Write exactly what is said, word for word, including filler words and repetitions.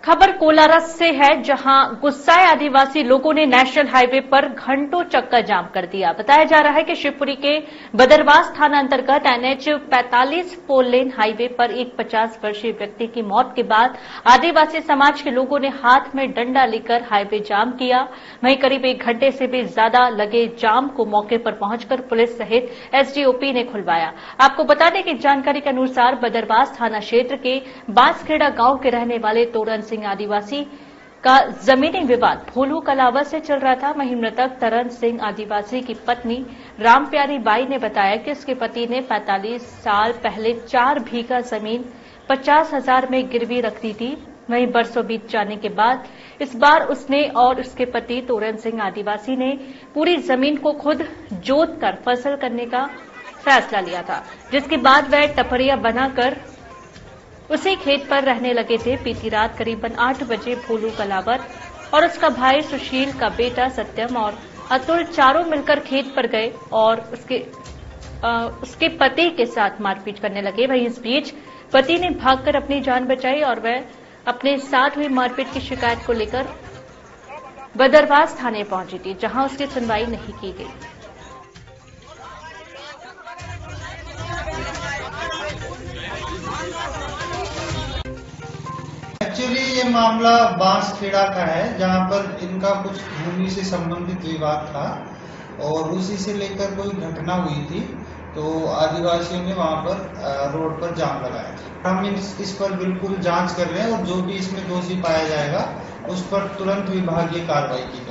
खबर कोलारस से है, जहां गुस्साए आदिवासी लोगों ने नेशनल हाईवे पर घंटों चक्का जाम कर दिया। बताया जा रहा है कि शिवपुरी के बदरवास थाना अंतर्गत एनएच पैंतालीस फोर लेन हाईवे पर एक पचास वर्षीय व्यक्ति की मौत के बाद आदिवासी समाज के लोगों ने हाथ में डंडा लेकर हाईवे जाम किया। वहीं करीब एक घंटे से भी ज्यादा लगे जाम को मौके पर पहुंचकर पुलिस सहित एसडीओपी ने खुलवाया। आपको बता दें कि जानकारी के अनुसार बदरवास थाना क्षेत्र के बांसखेड़ा गांव के रहने वाले तोरन सिंह आदिवासी का जमीनी विवाद भोलू कलावा से चल रहा था। वहीं मृतक तरन सिंह आदिवासी की पत्नी रामप्यारी बाई ने बताया कि उसके पति ने पैंतालीस साल पहले चार बीघा जमीन पचास हजार में गिरवी रख दी थी। वहीं बरसों बीत जाने के बाद इस बार उसने और उसके पति तोरन सिंह आदिवासी ने पूरी जमीन को खुद जोत कर फसल करने का फैसला लिया था, जिसके बाद वह टपरिया बनाकर उसी खेत पर रहने लगे थे। बीती रात करीबन आठ बजे भोलू कलावर और उसका भाई सुशील का बेटा सत्यम और अतुल चारों मिलकर खेत पर गए और उसके आ, उसके पति के साथ मारपीट करने लगे। वहीं इस बीच पति ने भागकर अपनी जान बचाई और वह अपने साथ हुई मारपीट की शिकायत को लेकर बदरवास थाने पहुंची थी, जहां उसकी सुनवाई नहीं की गई। एक्चुअली ये मामला बांसखेड़ा का है, जहां पर इनका कुछ भूमि से संबंधित विवाद था और उसी से लेकर कोई घटना हुई थी, तो आदिवासियों ने वहां पर रोड पर जाम लगाया था। हम इस, इस पर बिल्कुल जांच कर रहे हैं और जो भी इसमें दोषी पाया जाएगा उस पर तुरंत विभागीय कार्रवाई की